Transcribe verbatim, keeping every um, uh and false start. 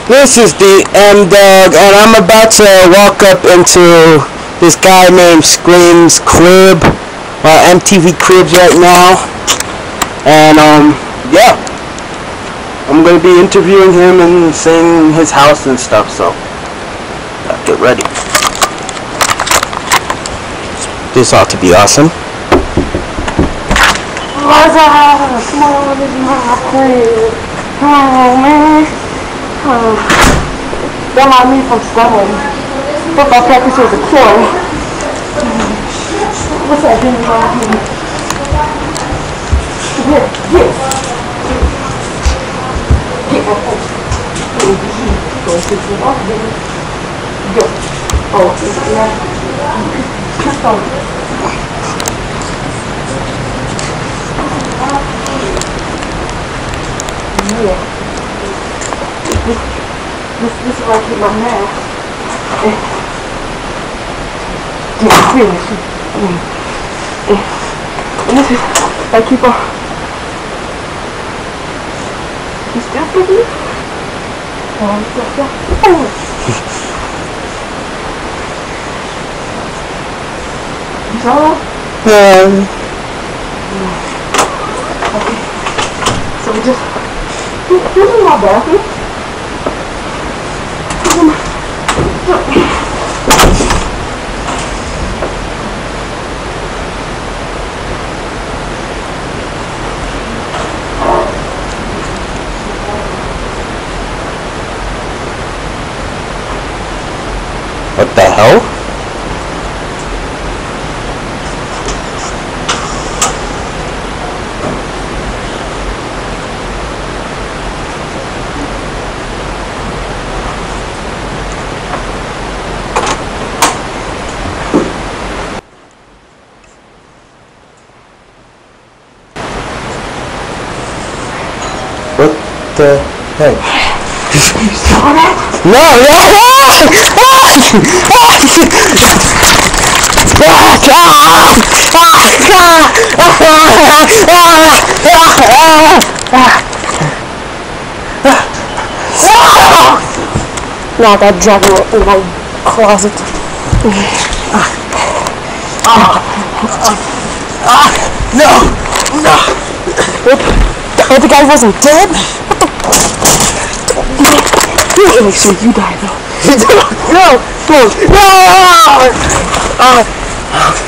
This is the M-Dog, and I'm about to walk up into this guy named Scream's crib, uh, M T V cribs right now, and um, yeah, I'm gonna be interviewing him and seeing his house and stuff. So, get ready. This ought to be awesome. What's up? Small is my crib. Oh man. Oh. Don't mind me from stumbling. Football practice was a chore. What's that thing about me? Here, here. Get my phone. Go sit you off, baby. Go. Oh, yeah. Just on. Yeah. This, this, this is where I keep my mask. Eh. Yeah, finish it. Mm. Eh. And this is I keep on. You still thinking? Oh, I'm still still. Oh. You saw that? Um. Okay. So we just. This is my bathroom. What the hell? What the heck? You saw that? No, no, Now that dragon in my closet. no, no. Oh, the guy wasn't dead? What the? You make sure you die though. No, no, no. Uh,